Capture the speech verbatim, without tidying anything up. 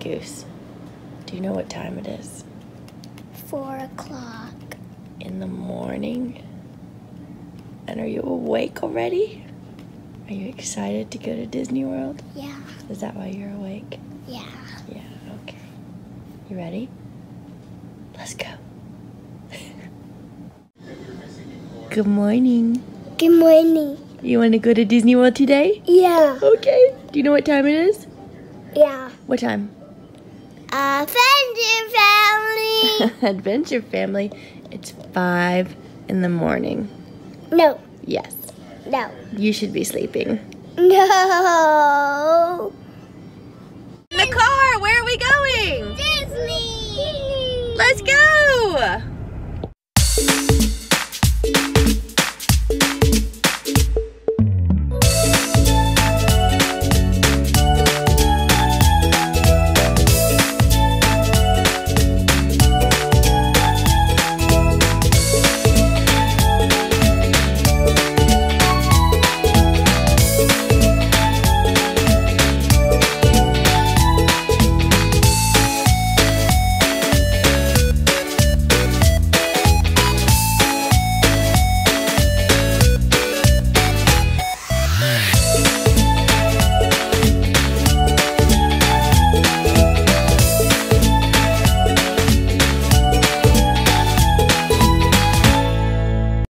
Goose, do you know what time it is? Four o'clock. In the morning? And are you awake already? Are you excited to go to Disney World? Yeah. Is that why you're awake? Yeah. Yeah, okay. You ready? Let's go. Good morning. Good morning. You want to go to Disney World today? Yeah. Okay. Do you know what time it is? Yeah. What time? Adventure Family. Adventure Family. It's five in the morning. No. Yes. No. You should be sleeping. No. In the car, where are we going? Disney. Let's go!